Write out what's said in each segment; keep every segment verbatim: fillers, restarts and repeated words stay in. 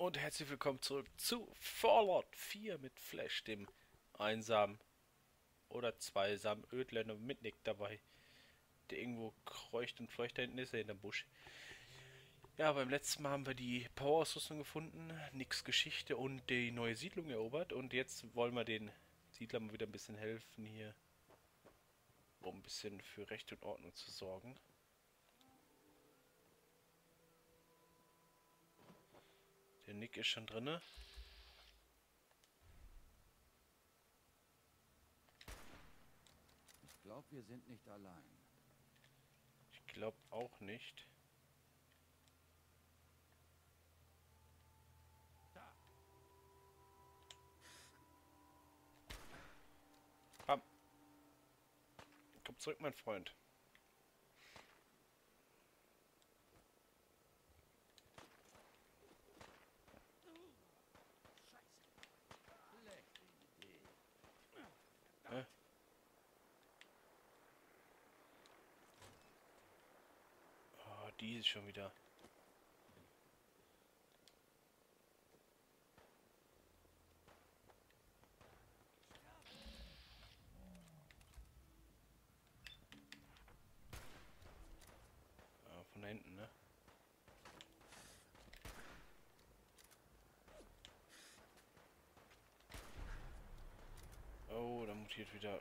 Und herzlich willkommen zurück zu Fallout vier mit Flash, dem einsamen oder zweisamen Ödländer mit Nick dabei, der irgendwo kreucht und fleucht. Da hinten ist er in der Busch. Ja, beim letzten Mal haben wir die Power-Ausrüstung gefunden, Nicks Geschichte und die neue Siedlung erobert. Und jetzt wollen wir den Siedlern mal wieder ein bisschen helfen hier, um ein bisschen für Recht und Ordnung zu sorgen. Der Nick ist schon drinne. Ich glaube, wir sind nicht allein. Ich glaube auch nicht. Da. Komm, komm zurück, mein Freund. Schlechte Idee. Äh? Oh, die ist schon wieder. Ah, von da hinten, ne? Oh, da mutiert wieder.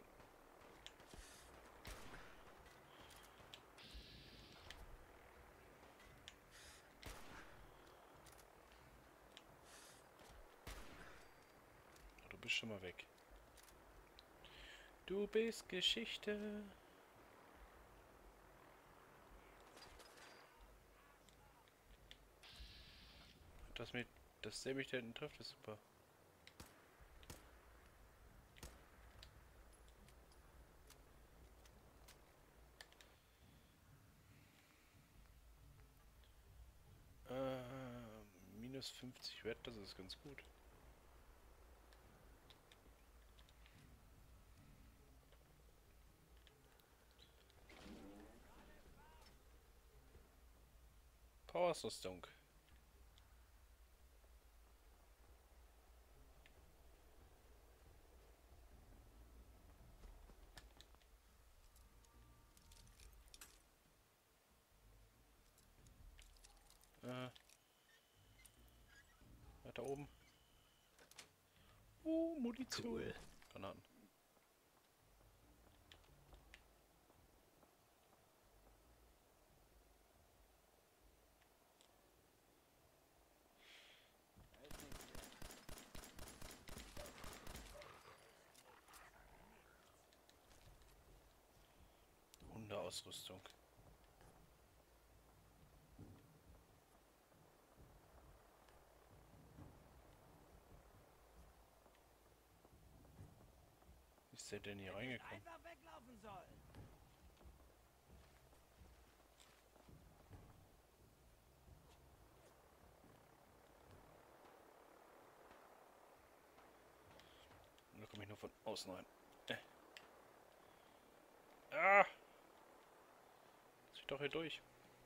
Oh, du bist schon mal weg. Du bist Geschichte. Dass mir das der mich da hinten trifft, ist super. Äh, minus fünfzig Wert, das ist ganz gut. Power-Rüstung. Äh, weiter oben. Uh, Munition. Cool. Granaten. Da ist nichts mehr. Hundeausrüstung. Wie ist der denn hier reingekommen? Einfach weglaufen sollen. Da komme ich nur von außen rein. Äh. Ah! Muss ich doch hier durch.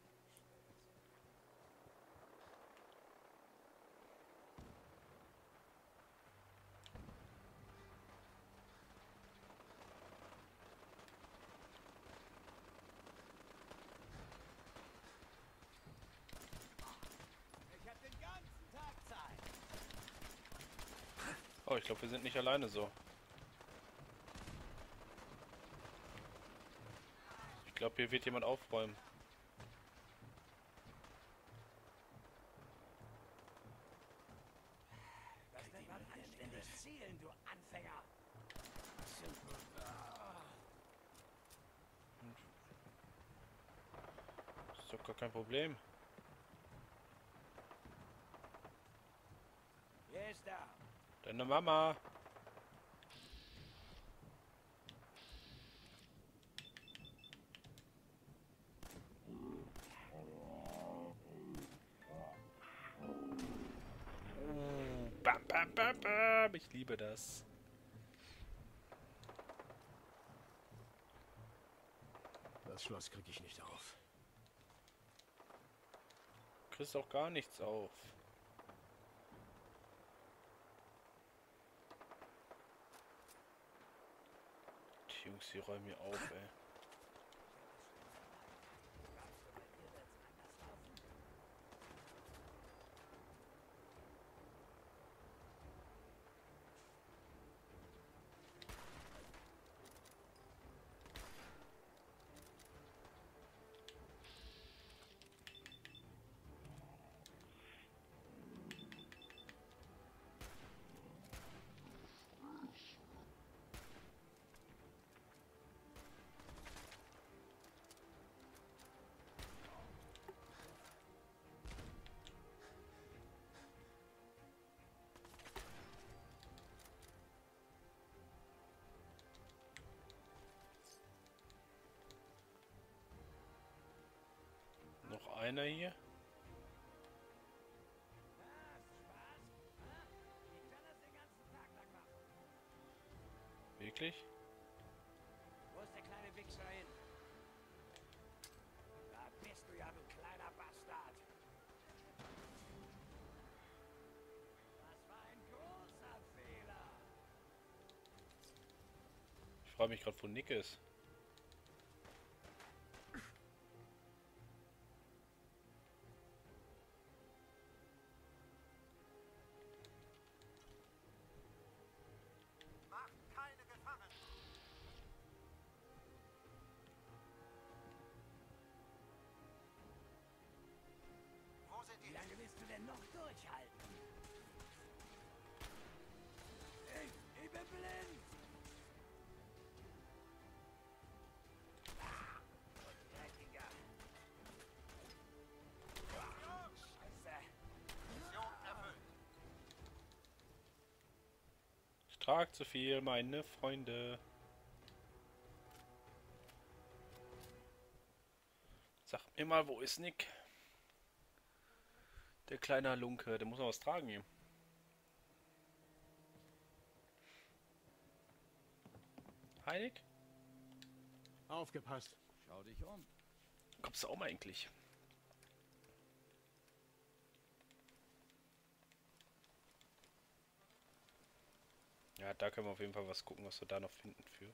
Ich hab den ganzen Tag Zeit. Oh, ich glaube, wir sind nicht alleine so. Ich glaube, hier wird jemand aufräumen. Das nennt man anständig zielen, du Anfänger. Ist doch gar kein Problem. Wer ist da? Deine Mama. Uh, bam, bam, bam, bam. Ich liebe das. Das Schloss kriege ich nicht auf. Du kriegst auch gar nichts auf. Jungs, die räumen hier auf, ey. Noch einer hier. Wirklich? Wo ist der kleine Wichser hin? Da bist du ja, du kleiner Bastard. Das war ein großer Fehler. Ich frage mich gerade, wo Nick ist. Wie lange willst du denn noch durchhalten? Ich, ich bin blind! Ah, Dreckiger. Scheiße. Ich trage zu viel, meine Freunde. Sag mir mal, wo ist Nick? Der kleine Lunke, der muss noch was tragen hier. Hi Nick? Aufgepasst. Schau dich um. Kommst du auch mal eigentlich? Ja, da können wir auf jeden Fall was gucken, was wir da noch finden für.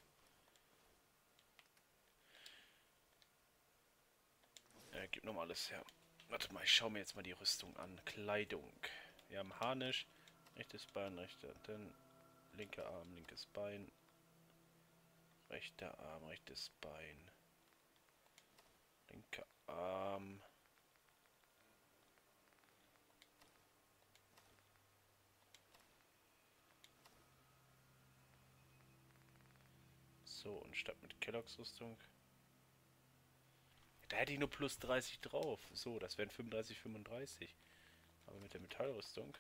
Ja, gib nochmal alles her. Warte mal, ich schaue mir jetzt mal die Rüstung an. Kleidung. Wir haben Harnisch, rechtes Bein, rechter, dann linker Arm, linkes Bein, rechter Arm, rechtes Bein, linker Arm. So, und statt mit Kelloggs Rüstung. Da hätte ich nur plus dreißig drauf. So, das wären fünfunddreißig, fünfunddreißig. Aber mit der Metallrüstung.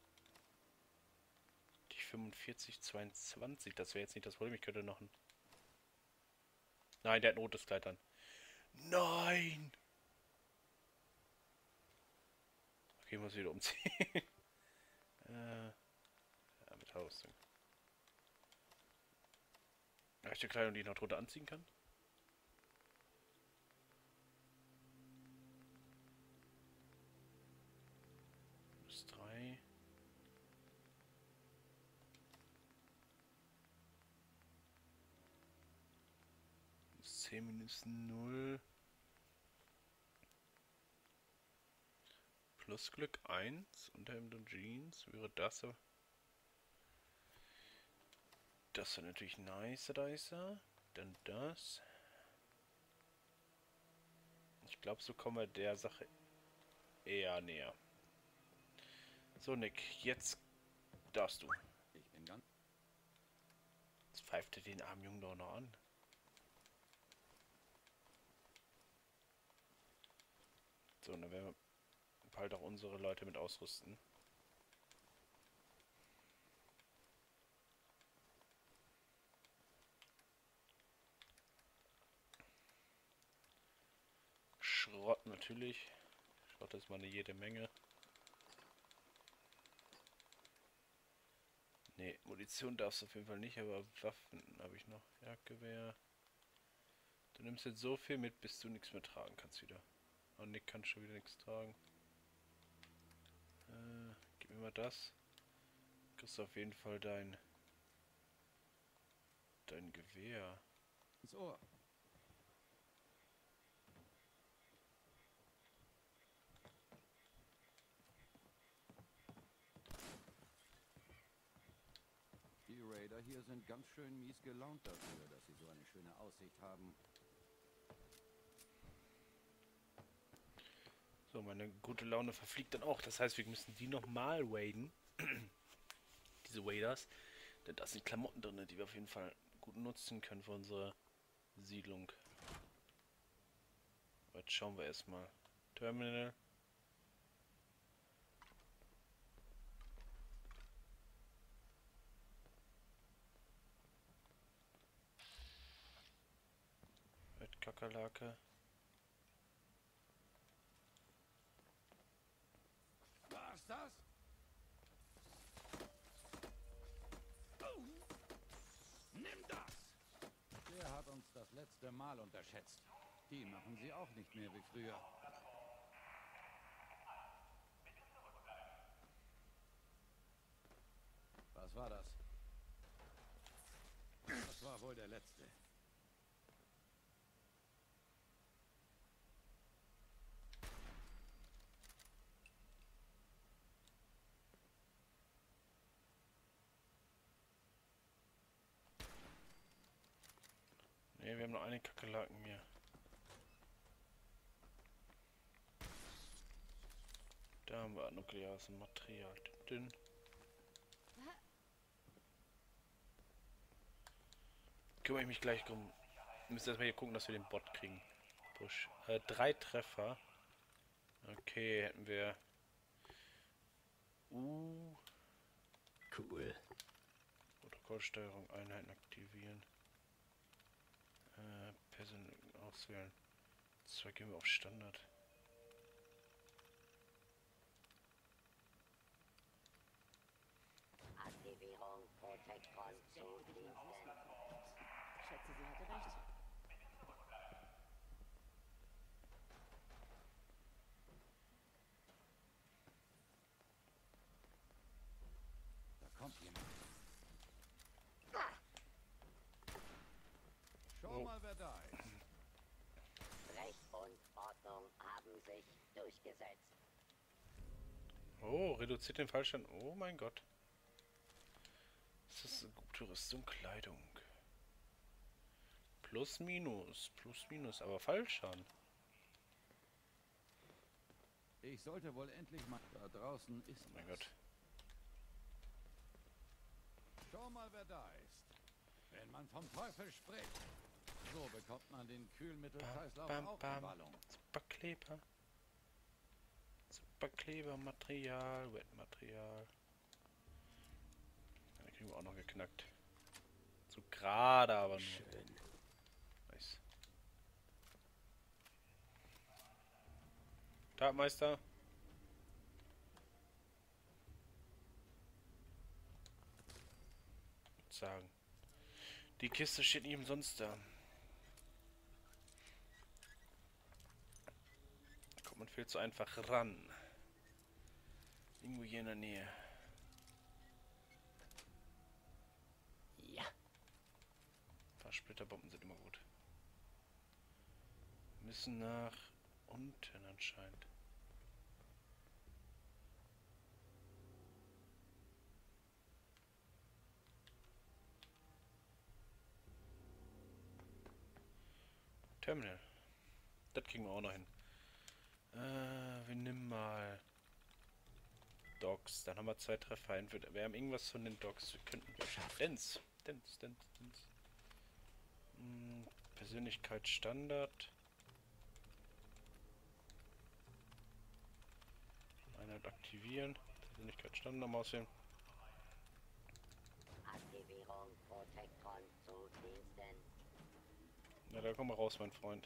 Die fünfundvierzig, zweiundzwanzig. Das wäre jetzt nicht das Problem. Ich könnte noch ein... Nein, der hat ein rotes Kleid an. Nein! Okay, ich muss wieder umziehen. äh, ja, Metallrüstung. Habe ich die Kleidung, die ich noch drunter anziehen kann? Plus drei. Plus zehn minus null. Plus Glück eins. Unterhemd und Jeans. Wäre das so. Das wäre natürlich nice, Dicer. Dann das. Ich glaube, so kommen wir der Sache eher näher. So, Nick, jetzt darfst du. Ich bin ganz... Jetzt pfeift er den armen Jungen doch noch an. So, dann werden wir bald auch unsere Leute mit ausrüsten. Schrott natürlich. Schrott ist mal eine jede Menge. Ne, Munition darfst du auf jeden Fall nicht, aber Waffen habe ich noch. Jagdgewehr. Du nimmst jetzt so viel mit, bis du nichts mehr tragen kannst wieder. Und Nick kann schon wieder nichts tragen. Äh, gib mir mal das. Du kriegst auf jeden Fall dein dein Gewehr. ins Ohr. Die Raider hier sind ganz schön mies gelaunt dafür, dass sie so eine schöne Aussicht haben. So, meine gute Laune verfliegt dann auch. Das heißt, wir müssen die nochmal waden. Diese Waders. Denn da sind Klamotten drin, die wir auf jeden Fall gut nutzen können für unsere Siedlung. Aber jetzt schauen wir erstmal. Terminal. Mit Kakerlake. War's das? Oh. Nimm das! Der hat uns das letzte Mal unterschätzt. Die machen sie auch nicht mehr wie früher. Was war das? Das war wohl der letzte. Ne, wir haben noch eine Kakerlaken hier. Da haben wir nukleares Material. Dünn. Kümmere ich mich gleich drum. Wir müssen erstmal hier gucken, dass wir den Bot kriegen. Push. Äh, drei Treffer. Okay, hätten wir. Uh. Cool. Protokollsteuerung, Einheiten aktivieren. Äh, Person auswählen. Zwar gehen wir auf Standard. Aktivierung Protekton zu Diensten. Ich schätze, sie hatte recht. Da kommt jemand. Schau Oh. mal, wer da ist. Recht und Ordnung haben sich durchgesetzt. Oh, reduziert den Fallstand. Oh mein Gott. Das ist eine gute Rüstung, Kleidung. Plus, minus. Plus, minus. Aber Fallschaden. Ich sollte wohl endlich mal... Da draußen ist Oh mein was. Gott. Schau mal, wer da ist. Wenn man vom Teufel spricht, so bekommt man den Kühlmittelkreislauf Bam, auch bam, in bam. Wallung. Superkleber. Superklebermaterial, Wetmaterial. Ja, den kriegen wir auch noch geknackt. So gerade aber nur. Schön. Nice. Tagmeister. Ich würd sagen. Die Kiste steht nicht umsonst da. Da kommt man viel zu einfach ran. Irgendwo hier in der Nähe. Ja. Ein paar Splitterbomben sind immer gut. Müssen nach unten anscheinend. Terminal. Das kriegen wir auch noch hin. Äh, wir nehmen mal Dogs. Dann haben wir zwei Treffer. Entweder wir haben irgendwas von den Dogs. Wir könnten Dance. Dance, Dance, Dance. Hm, Persönlichkeit Standard. Einheit aktivieren. Persönlichkeit Standard auswählen. Aktivierung Protekton zu Diensten. Na, da komm mal raus, mein Freund.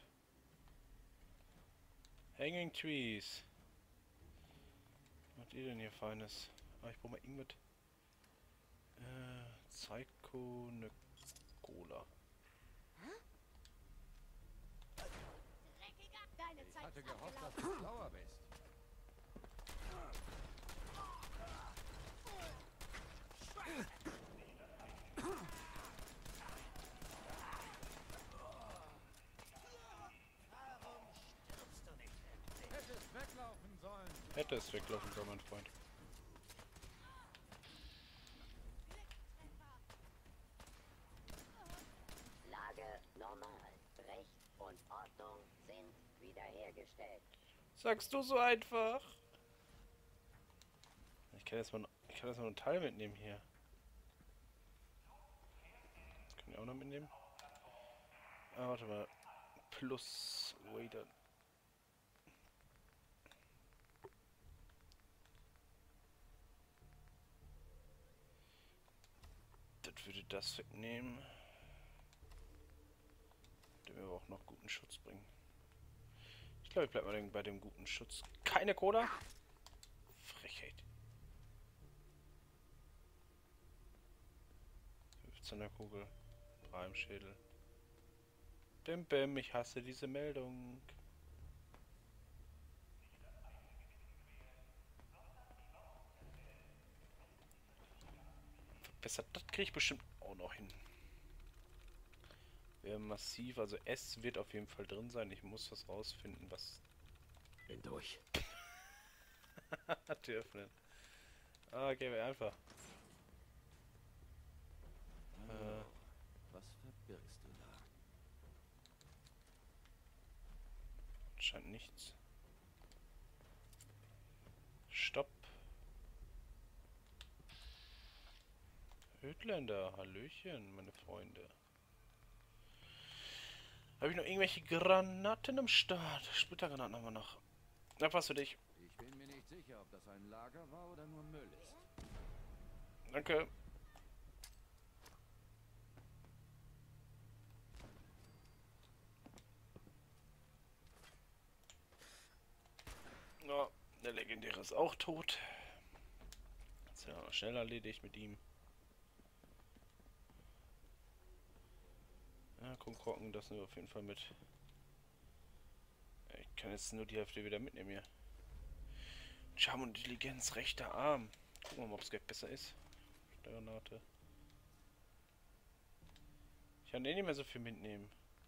Hanging Trees. Was macht ihr denn hier Feines? Ah, ich brauche mal irgendwas. Äh, Psycho, ne Cola. Deine Ich Zeit hatte ist gehofft, dass abgelaufen. du schlauer bist. hättest weglaufen sollen, mein Freund. Lage normal. Recht und Ordnung sind wiederhergestellt. Sagst du so einfach? Ich kann jetzt mal, ich kann jetzt mal ein Teil mitnehmen hier. Das können wir auch noch mitnehmen. Ah, warte mal. Plus Wader. Das würde das wegnehmen. Der mir aber auch noch guten Schutz bringen. Ich glaube, ich bleib mal bei dem guten Schutz. Keine Cola? Frechheit. fünfzehner Kugel. Drei im Schädel. Bim bim, ich hasse diese Meldung. Verbessert, das kriege ich bestimmt auch noch hin. Wäre massiv, also S wird auf jeden Fall drin sein. Ich muss was rausfinden, was... Bin durch. Tür öffnen. Ah, okay, wäre einfach. Oh, was verbirgst du da? Scheint nichts. Stopp. Ödländer, Hallöchen, meine Freunde. Habe ich noch irgendwelche Granaten im Start? Splittergranaten haben wir noch. Na, passt für dich. Ich bin mir nicht sicher, ob das ein Lager war oder nur Müll ist. Danke. Ja, der Legendäre ist auch tot. Ist ja schnell erledigt mit ihm. Ja, Kronkorken, das nehmen wir auf jeden Fall mit. Ich kann jetzt nur die Hälfte wieder mitnehmen hier. Charme und Intelligenz, rechter Arm. Gucken wir mal, ob es gleich besser ist. Steuernate. Ich kann eh nicht mehr so viel mitnehmen.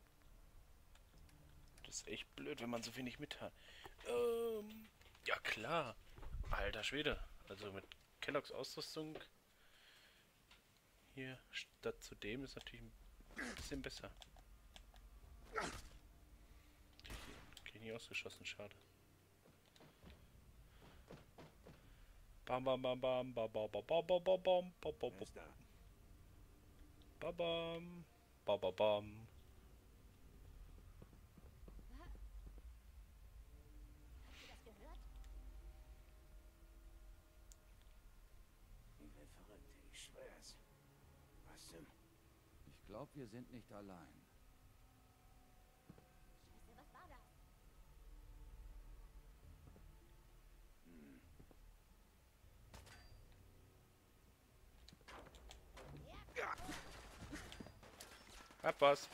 Das ist echt blöd, wenn man so wenig mit hat. Ähm, ja klar. Alter Schwede. Also mit Kelloggs Ausrüstung hier statt zu dem ist natürlich ein bisschen besser. Krieg ich nicht ausgeschossen, schade. Bam bam bam bam bam bam bam bam bam bam bam bam bam bam bam bam bam bam. Habt ihr das gehört? Ich bin verrückt, ich schwör's. Was zum... Ich glaube, wir sind nicht allein. Scheiße, was war das? Hab was.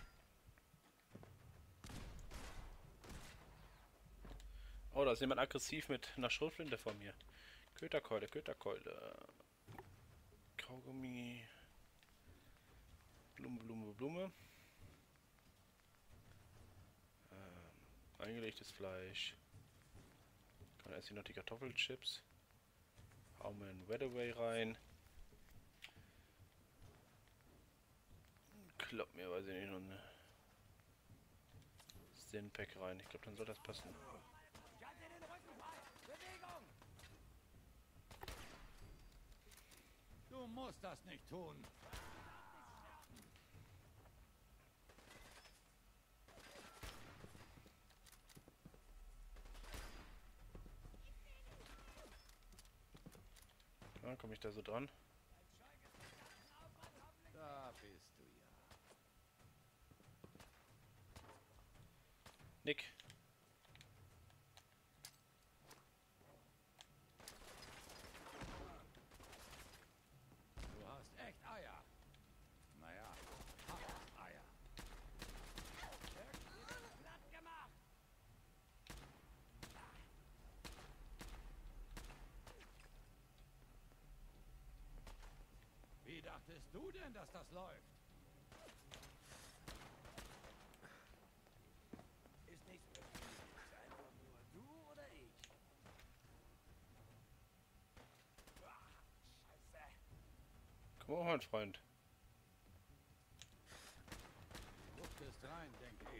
Oh, da ist jemand aggressiv mit einer Schrotflinte vor mir. Köterkeule, Köterkeule. Kaugummi. Blume, Blume, Blume. Ähm, eingelegtes Fleisch. Kann erst hier noch die Kartoffelchips. Hauen wir in Weatherway rein. Klopp mir, weiß ich nicht, noch eine Sinpack rein. Ich glaube, dann soll das passen. Ich halte den Rücken frei! Bewegung! Du musst das nicht tun. Ja, komme ich da so dran? Da bist du ja. Nick. Du hast echt Eier. Naja, hart Eier. Platt gemacht! Wie dachtest du denn, dass das läuft? Ist nichts passiert. Ist einfach nur du oder ich. Komm auf, mein Freund. Luft ist rein, denke ich.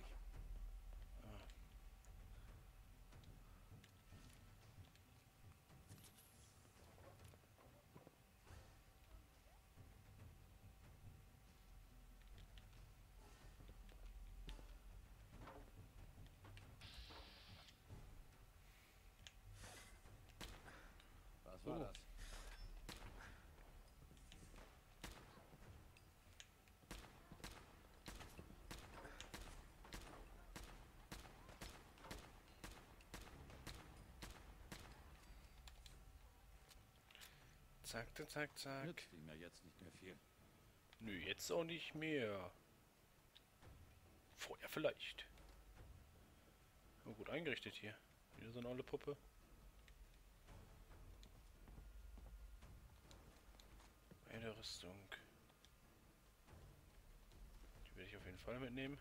Was war Oh. das? Zack, zack, zack, zack. Nützt ihm ja jetzt nicht mehr viel. Nö, jetzt auch nicht mehr. Vorher vielleicht. Aber gut eingerichtet hier. Wieder so eine olle Puppe. Eine Rüstung. Die werde ich auf jeden Fall mitnehmen.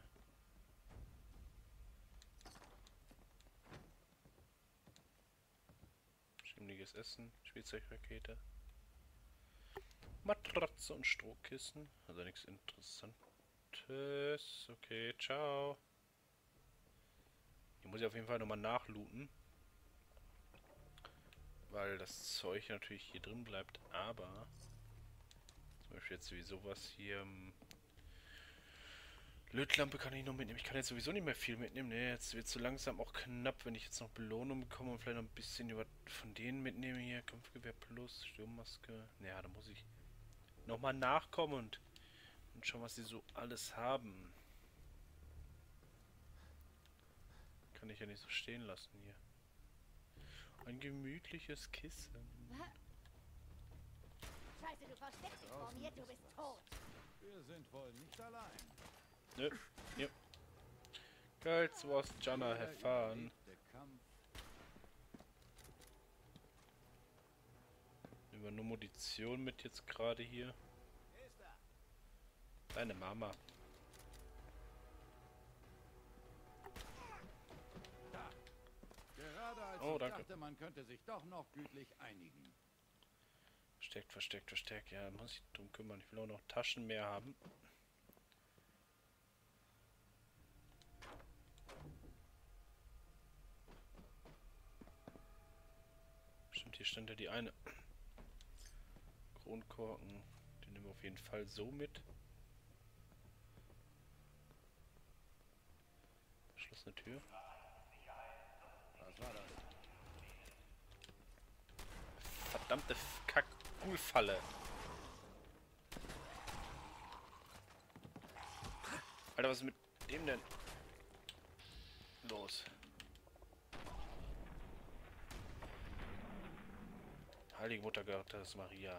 Schimmliges Essen, Spielzeugrakete. Matratze und Strohkissen. Also nichts Interessantes. Okay, ciao. Hier muss ich auf jeden Fall nochmal nachlooten. Weil das Zeug natürlich hier drin bleibt. Aber zum Beispiel jetzt sowieso was hier. ähm, Lötlampe kann ich noch mitnehmen. Ich kann jetzt sowieso nicht mehr viel mitnehmen. Ne, jetzt wird es so langsam auch knapp, wenn ich jetzt noch Belohnung bekomme und vielleicht noch ein bisschen über von denen mitnehme hier. Kampfgewehr plus, Sturmmaske. Naja, da muss ich nochmal nachkommen und, und schauen, was sie so alles haben. Kann ich ja nicht so stehen lassen hier. Ein gemütliches Kissen. Scheiße, du versteckst dich vor mir, du bist tot. Wir sind wohl nicht allein. Nö, ja. Girls was Jana have fun. Der Kampf. Nehmen wir nur Munition mit jetzt gerade hier. Deine Mama. Da. Gerade als Oh, ich danke. dachte, man könnte sich doch noch gütlich einigen. Versteckt, versteckt, versteckt. Ja, muss ich drum kümmern. Ich will auch noch Taschen mehr haben. Stimmt, hier stand ja die eine. Kronkorken. Den nehmen wir auf jeden Fall so mit. Verschlossene Tür. Was war das? Verdammte Kack-Ghoul-Falle. Alter, was ist mit dem denn los? Heilige Mutter Gottes Maria.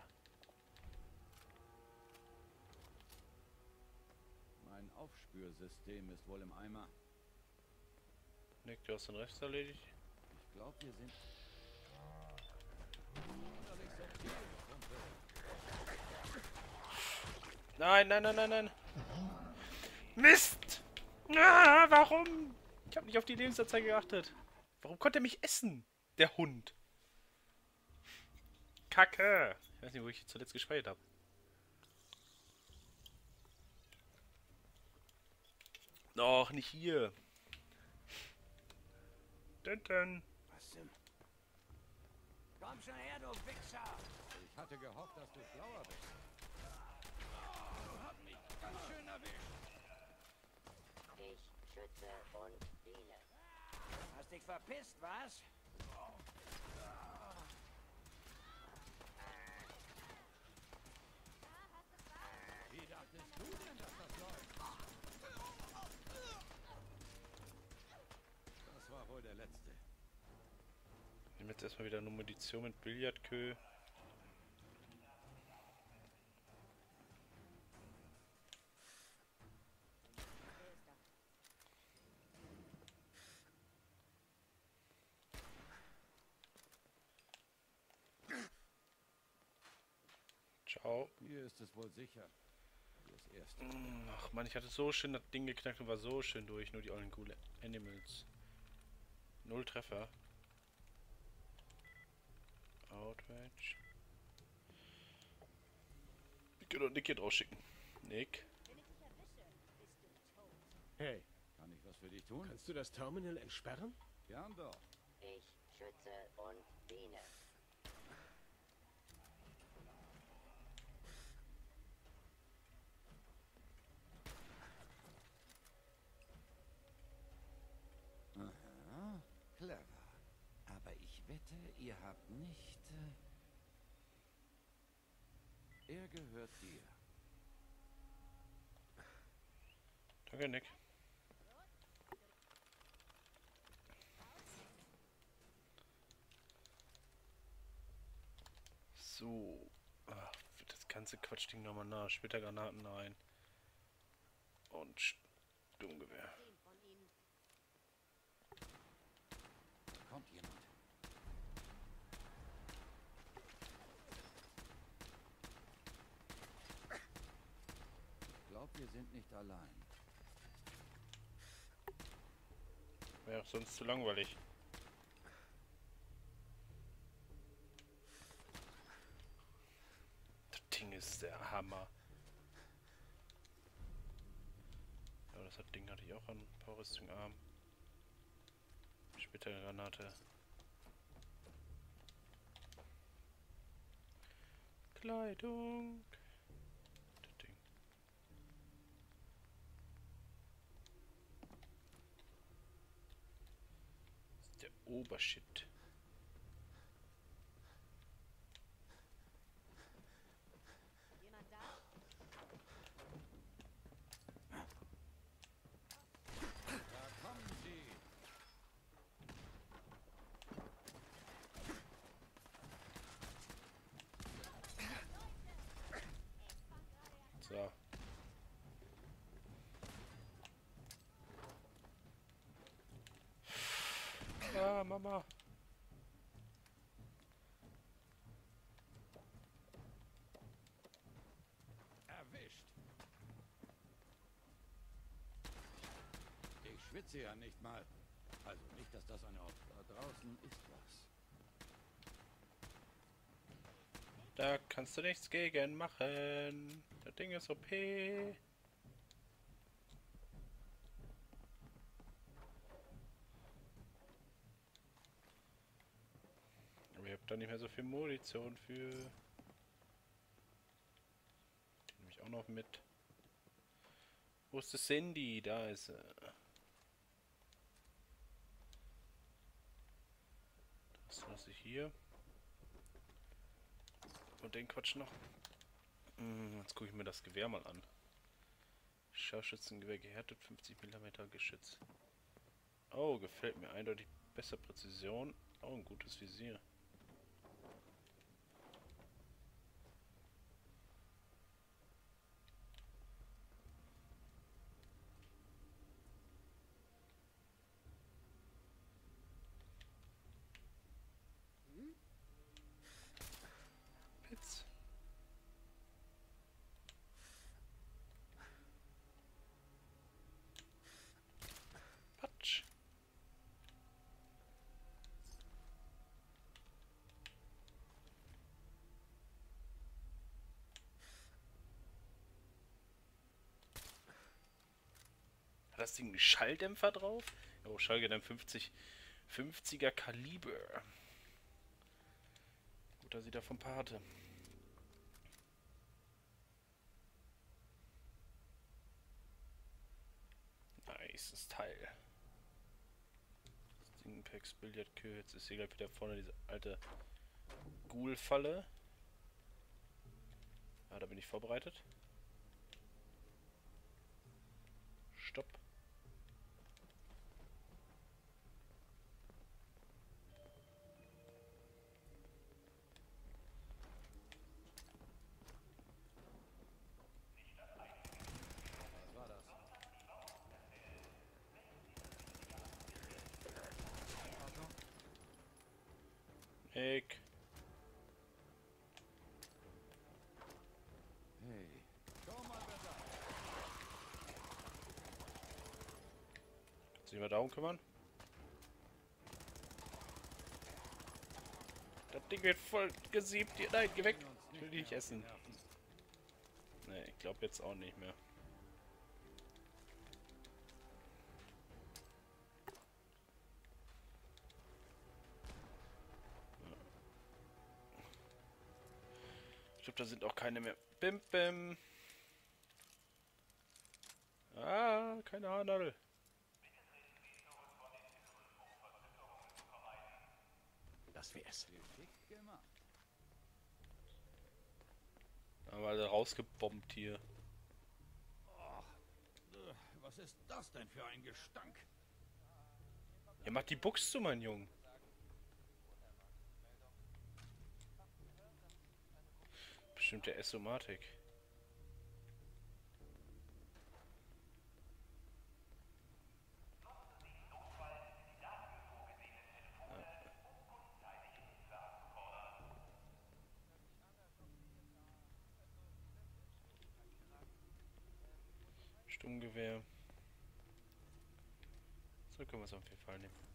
Mein Aufspürsystem ist wohl im Eimer. Nick, du hast den Rest erledigt. Ich glaube, wir sind... Wunderlich subtil, Kumpel. Nein, nein, nein, nein, nein. Mist! Ah, warum? Ich habe nicht auf die Lebensanzeige geachtet. Warum konnte er mich essen? Der Hund. Kacke. Ich weiß nicht, wo ich zuletzt gespeichert habe. Doch, nicht hier. Dun, dun. Was zum... Komm schon her, du Wichser! Ich hatte gehofft, dass du schlauer bist. Du hast mich ganz schön erwischt. Ich schütze und diene. Hast dich verpisst, was? Wie dachtest du denn, dass das läuft? Das war wohl der letzte. Ich nehme jetzt erstmal wieder nur Munition mit Billardkö. Ciao. Hier ist es wohl sicher. Das erste. Ach man, ich hatte so schön das Ding geknackt und war so schön durch. Nur die ollen coole Animals. Null Treffer. Outrage. Genau, Nick hier drauf schicken. Nick. Wenn ich dich erwische, bist du tot. Hey, Kann ich was für dich tun? kannst du das Terminal entsperren? Gern doch. Ich schütze und diene. Aha, clever. Aber ich wette, ihr habt nicht... Äh... Er gehört dir. Danke, Nick. So. Ach, das ganze Quatschding nochmal nach. Später Granaten rein. Und Sturmgewehr. Zehn von ihnen. Kommt jemand. Ich glaube, wir sind nicht allein. Wäre auch sonst zu langweilig. Das Ding ist der Hammer. Ja, das hat Ding hatte ich auch an Powerrüstung Arm. Später Granate. Kleidung. Das Ding. Das ist der Obershit. Jemand da? Da kommen sie. So. Ah, Mama. Erwischt. Ich schwitze ja nicht mal. Also nicht, dass das eine... Da draußen ist was. Da kannst du nichts gegen machen. Das Ding ist O P. Aber ich hab da nicht mehr so viel Munition für. Die nehme ich auch noch mit. Wo ist das Cindy? Da ist sie. Das lasse ich hier. Und den Quatsch noch. Hm, jetzt gucke ich mir das Gewehr mal an. Scharfschützengewehr gehärtet, fünfzig Millimeter Geschütz. Oh, gefällt mir eindeutig besser Präzision. Oh, ein gutes Visier. Pitz. Patsch. Hat das Ding einen Schalldämpfer drauf? Oh, Schallgedämpft fünfzig, fünfziger Kaliber. Gut, da sieht er vom Pate. Nices Teil. Stingpacks, Billardkühe. Jetzt ist hier gleich wieder vorne diese alte Ghoul-Falle. Ah, da bin ich vorbereitet. Stopp. Was war das? Nick. Hey. Schau mal, wer da ist. Kannst du dich mal darum kümmern? Das Ding wird voll gesiebt. Nein, geh weg. Uns Ich will nicht die nicht mehr auf die essen. Nerven. Ne, ich glaube jetzt auch nicht mehr. Ich glaube, da sind auch keine mehr. Bim, bim. Ah, keine Haarnadel. Das wär's. Geschickt gemacht. Aber alle rausgebombt hier. Äh, Was ist das denn für ein Gestank? Ja, mach die Buchs zu, mein Junge. Bestimmt der Essomatik. Sturmgewehr. So können wir es auf jeden Fall nehmen.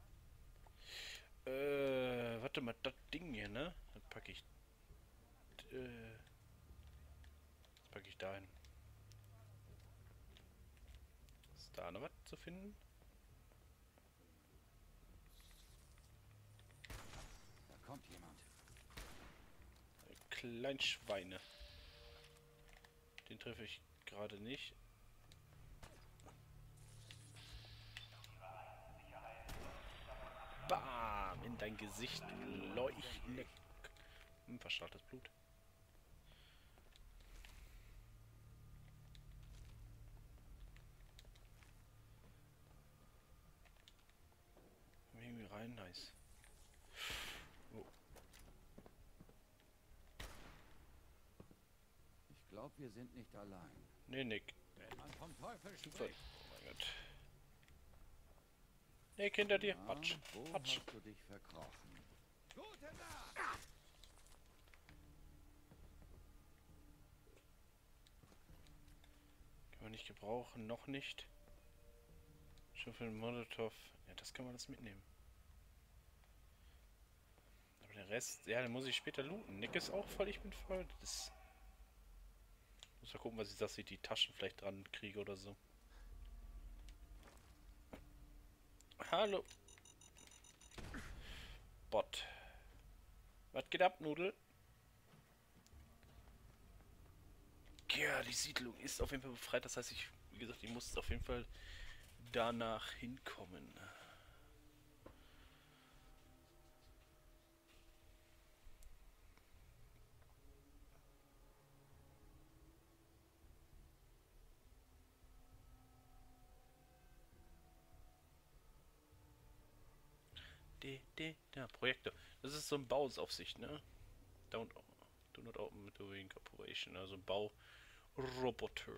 Äh, warte mal, das Ding hier, ne? Das packe ich. Äh, das packe ich da hin. Ist da noch was zu finden? Da kommt jemand. Kleinschweine. Den treffe ich gerade nicht. Bam! In dein Gesicht, du leuchtende... Hm, verstrahlt das Blut. Irgendwie rein, nice. Oh. Ich glaube, wir sind nicht allein. Nee, Nick. Wenn man vom Teufel Super. spricht. Oh mein Gott. Nick, hinter dir. Na, Patsch. wo Patsch. hast du dich verkrochen? Gute Nacht! Kann man nicht gebrauchen. Noch nicht. Schon für den Molotov. Ja, das kann man das mitnehmen. Aber der Rest, ja, den muss ich später looten. Nick ist auch voll, ich bin voll. Das muss mal gucken, was ich das die Taschen vielleicht dran kriege oder so. Hallo. Bot. Was geht ab, Nudel? Ja, die Siedlung ist auf jeden Fall befreit. Das heißt, ich, wie gesagt, ich muss auf jeden Fall danach hinkommen. De, de, ja, Projekte. Das ist so ein Bausaufsicht, ne? Don't, do not open doing operation. Also Bauroboter.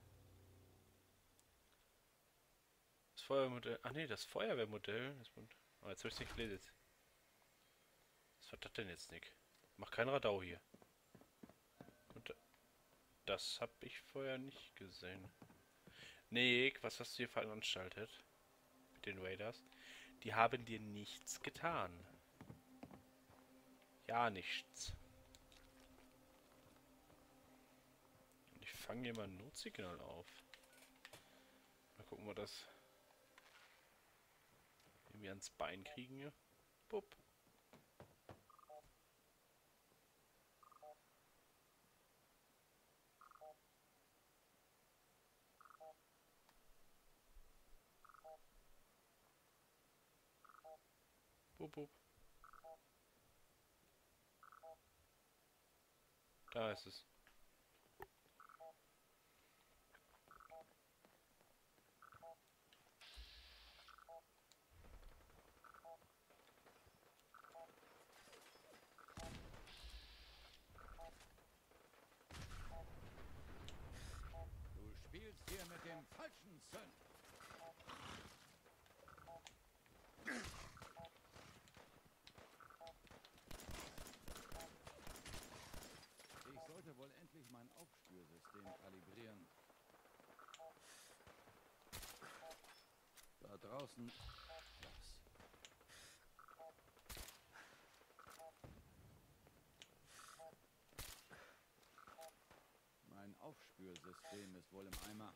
Das Feuermodell. Ach nee, das Feuerwehrmodell. Das, oh, jetzt habe ich es nicht gelesen. Was war das denn jetzt, Nick? Mach kein Radau hier. Und das habe ich vorher nicht gesehen. Nick, was hast du hier veranstaltet? Mit den Raiders? Die haben dir nichts getan. Ja, nichts. Und ich fange hier mal ein Notsignal auf. Mal gucken, ob wir das irgendwie ans Bein kriegen hier. Bupp. Bup, bup. Da ist es. Du spielst hier mit dem falschen Zünd. Ich sollte wohl endlich mein Aufspürsystem kalibrieren. Da draußen. Was? Mein Abführsystem ist wohl im Eimer.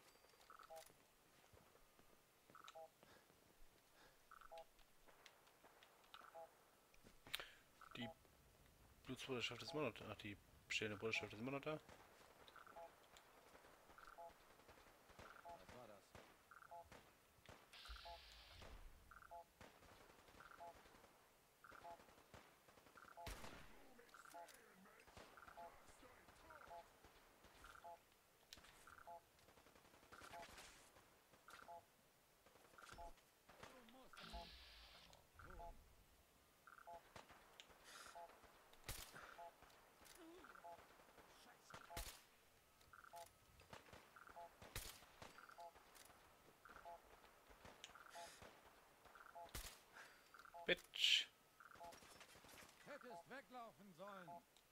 Die Blutsbruderschaft ist immer noch da. Ach, die bestehende Bruderschaft ist immer noch da. Was war das? Bitch. Hättest weglaufen sollen.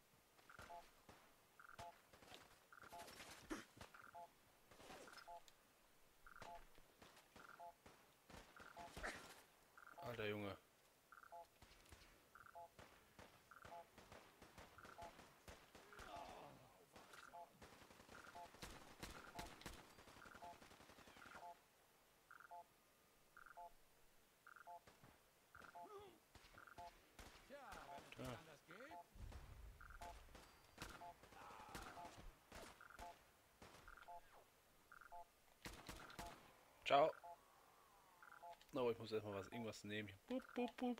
Alter Junge. Tja, wenn es Ja. nicht anders geht. Ciao. Oh, ich muss erstmal was irgendwas nehmen. Boop, boop, boop.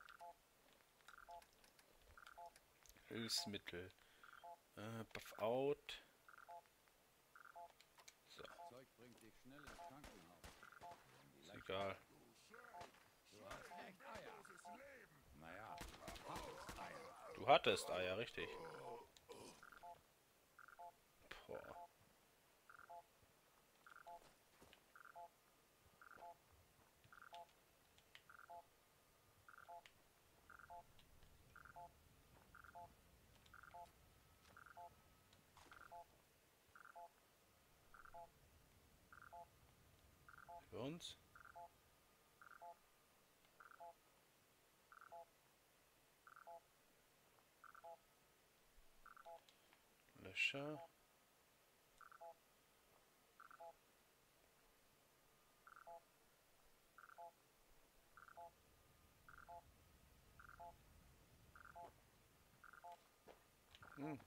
Hilfsmittel. Äh, buff out. So, Zeug bringt dich schnell ins Krankenhaus. Wenn die ist Leiche- egal. Du hast echt Eier. Naja, hattest Eier. Du hattest Eier, richtig. Boah. Über uns? Löscher. Hm.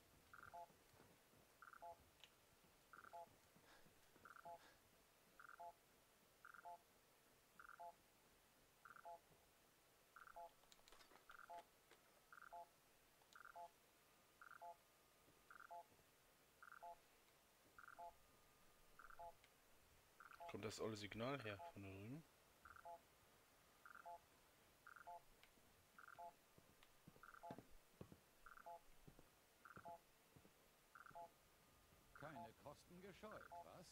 Kommt das olle Signal her von da drüben? Keine Kosten gescheut, was?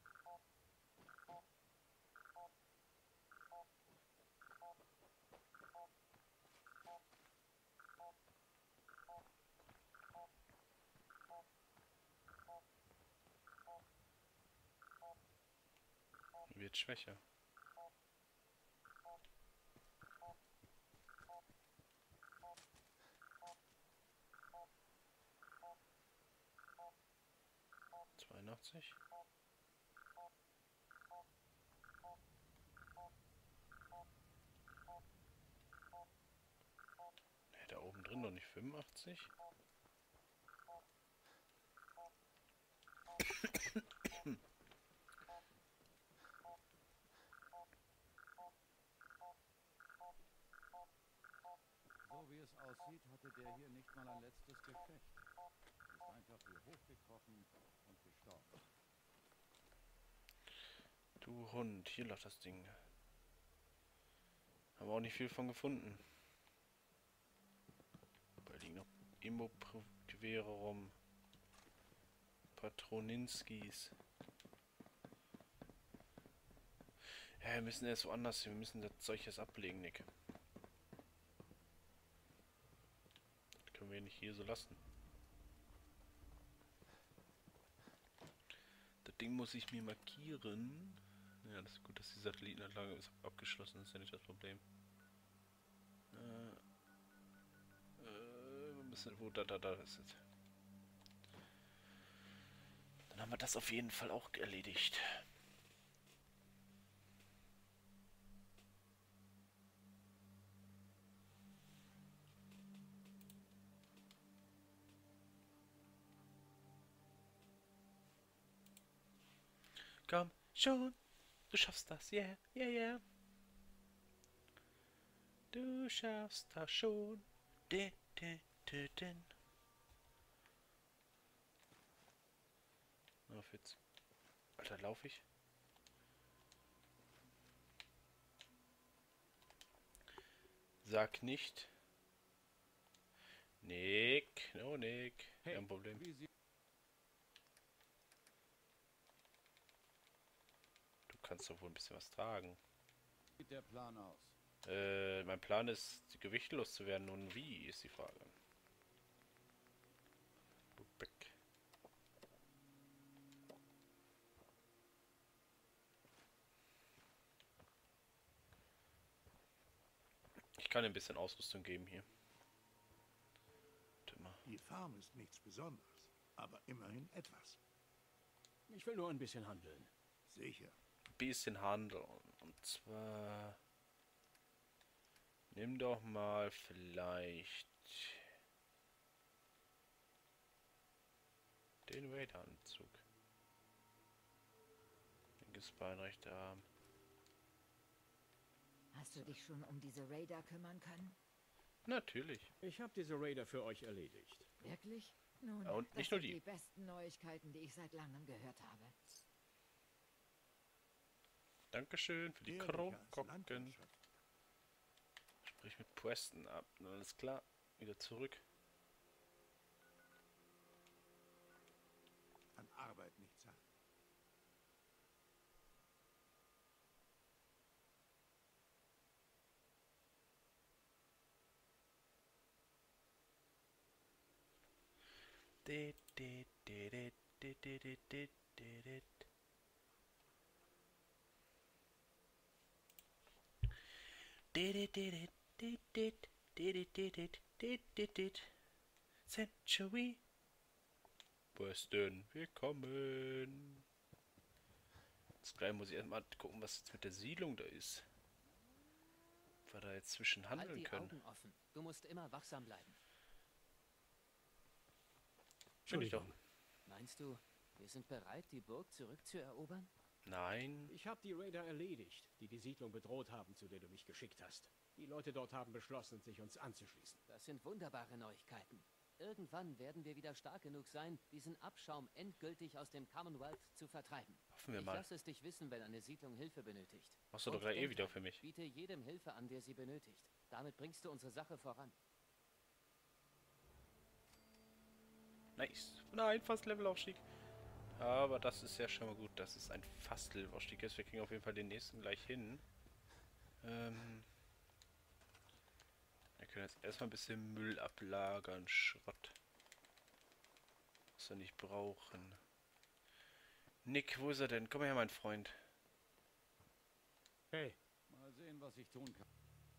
Wird schwächer. zweiundachtzig. Ne, da oben drin noch nicht fünfundachtzig. So wie es aussieht, hatte der hier nicht mal ein letztes Gefecht. Ist einfach hier hochgekrochen und gestorben. Du Hund, hier lag das Ding. Haben wir auch nicht viel von gefunden. Da liegen noch Immo-Gewehre rum. Patroninskis. Ja, wir müssen erst woanders hin. Wir müssen das Zeug jetzt ablegen, Nick. Das können wir nicht hier so lassen. Das Ding muss ich mir markieren. Ja, das ist gut, dass die Satellitenanlage ist abgeschlossen. Das ist ja nicht das Problem. Äh, äh, wir müssen, wo, da, da, da ist es. Dann haben wir das auf jeden Fall auch erledigt. Komm schon, du schaffst das, yeah, yeah, yeah. Du schaffst das schon. Din, din, din, din. Auf jetzt. Alter, lauf ich? Sag nicht. Nick, no Nick. Hey, Kein Problem. wie sieht Du kannst doch wohl ein bisschen was tragen. der Plan aus? Äh, mein Plan ist, die Gewichte loszuwerden. Nun wie, ist die Frage. Bubeck. Ich kann ein bisschen Ausrüstung geben hier. Warte mal. Die Farm ist nichts Besonderes, aber immerhin etwas. Ich will nur ein bisschen handeln. Sicher. Bisschen handeln. Und zwar... Nimm doch mal vielleicht... den Raider-Anzug. Linkes Bein, rechter Arm. Hast du dich schon um diese Raider kümmern können? Natürlich. Ich habe diese Raider für euch erledigt. Wirklich? Nun, Ja, und das nicht nur sind die. die besten Neuigkeiten, die ich seit langem gehört habe. Dankeschön für die Ehrlicher als Kronkorken. Landwirtschaft. Sprich mit Preston ab. Na, alles klar. Wieder zurück. An Arbeit nicht satt. Dit, dit, dit, dit, dit, dit, dit, dit, dit, dit. Dit, dit, dit, dit, dit, dit, dit, dit, dit, dit, dit, dit. Century. Preston, willkommen. Jetzt gleich muss ich erstmal gucken, was jetzt mit der Siedlung da ist. Ob wir da jetzt zwischen Halt handeln die können. Augen offen. Du musst immer wachsam bleiben. Finde ich doch. Meinst du, wir sind bereit, die Burg zurückzuerobern? Nein. Ich habe die Raider erledigt, die die Siedlung bedroht haben, zu der du mich geschickt hast. Die Leute dort haben beschlossen, sich uns anzuschließen. Das sind wunderbare Neuigkeiten. Irgendwann werden wir wieder stark genug sein, diesen Abschaum endgültig aus dem Commonwealth zu vertreiben. Hoffen wir Ich mal. lasse es dich wissen, wenn eine Siedlung Hilfe benötigt. Machst du doch Und gleich eh denk wieder dran, für mich. Biete jedem Hilfe an, der sie benötigt. Damit bringst du unsere Sache voran. Nice. Nein, fast Levelaufstieg. Aber das ist ja schon mal gut, dass es ein fast Levelaufstieg ist. Wir kriegen auf jeden Fall den nächsten gleich hin. Ähm wir können jetzt erstmal ein bisschen Müll ablagern. Schrott. Was wir nicht brauchen. Nick, wo ist er denn? Komm her, mein Freund. Hey, Mal sehen, was ich tun kann.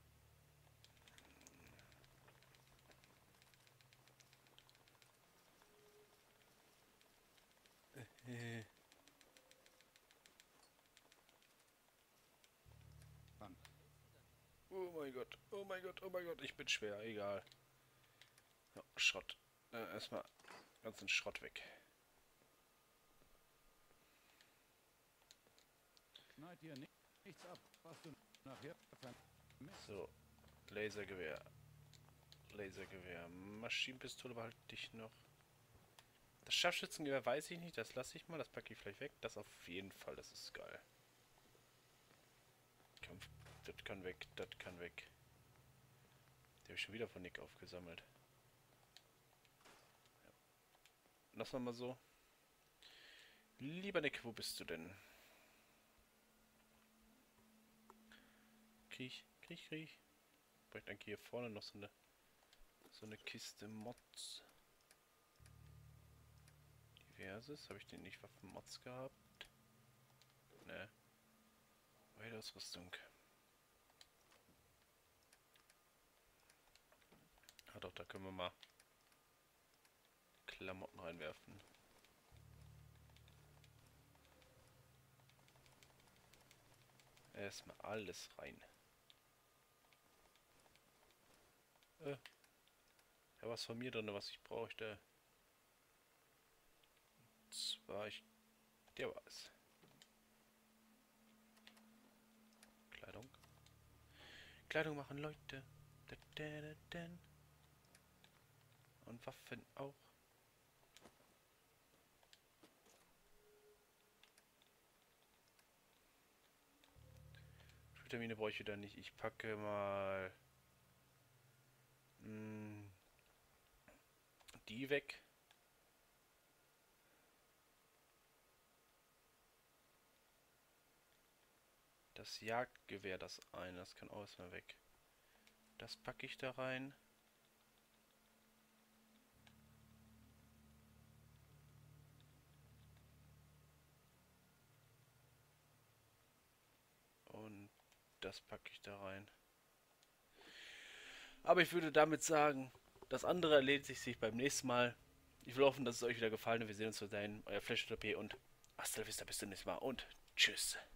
Äh, An. Oh mein Gott, oh mein Gott, oh mein Gott, ich bin schwer, egal. Ja, Schrott. Äh, erstmal ganzen Schrott weg. Schneid dir ni- nichts ab, was du nachher vermisst. So, Lasergewehr. Lasergewehr. Maschinenpistole behalte ich noch. Das Scharfschützengewehr weiß ich nicht, das lasse ich mal, das packe ich vielleicht weg. Das auf jeden Fall, das ist geil. Kampf, das kann weg, das kann weg. Die habe ich schon wieder von Nick aufgesammelt. Ja. Lass mal so. Lieber Nick, wo bist du denn? Kriech, kriech, kriech. Ich bräuchte eigentlich hier vorne noch so eine so eine Kiste Mods. Diverses. Habe ich den nicht Waffen-Mods gehabt? Ne. Raid-Ausrüstung. Ah doch, da können wir mal Klamotten reinwerfen. Erstmal alles rein. Äh. Ja, was von mir drin, was ich bräuchte. Und zwar ich. Der war es. Kleidung. Kleidung machen Leute. Da, da, da, da. Und Waffen auch. Vitamine brauche ich wieder nicht. Ich packe mal mh, die weg. Das Jagdgewehr, das eine, das kann auch erstmal weg. Das packe ich da rein. Und das packe ich da rein. Aber ich würde damit sagen, das andere erledigt sich beim nächsten Mal. Ich will hoffen, dass es euch wieder gefallen hat. Wir sehen uns zu sein. Euer Flash und hasta la vista, bis zum nächsten Mal und tschüss.